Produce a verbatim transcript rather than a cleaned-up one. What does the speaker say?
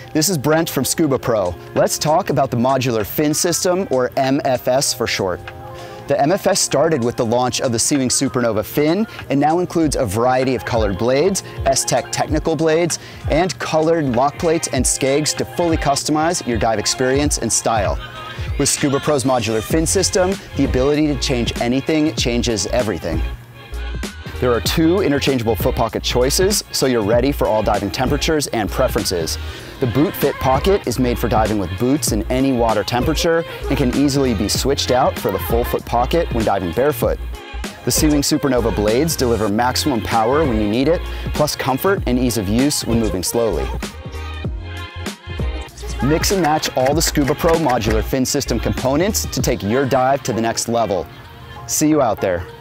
This is Brent from SCUBAPRO. Let's talk about the Modular Fin System, or M F S for short. The M F S started with the launch of the Seawing Supernova fin and now includes a variety of colored blades, S-Tek technical blades, and colored lock plates and skegs to fully customize your dive experience and style. With SCUBAPRO's Modular Fin System, the ability to change anything changes everything. There are two interchangeable foot pocket choices, so you're ready for all diving temperatures and preferences. The boot fit pocket is made for diving with boots in any water temperature and can easily be switched out for the full foot pocket when diving barefoot. The Seawing Supernova blades deliver maximum power when you need it, plus comfort and ease of use when moving slowly. Mix and match all the SCUBAPRO Modular Fin System components to take your dive to the next level. See you out there.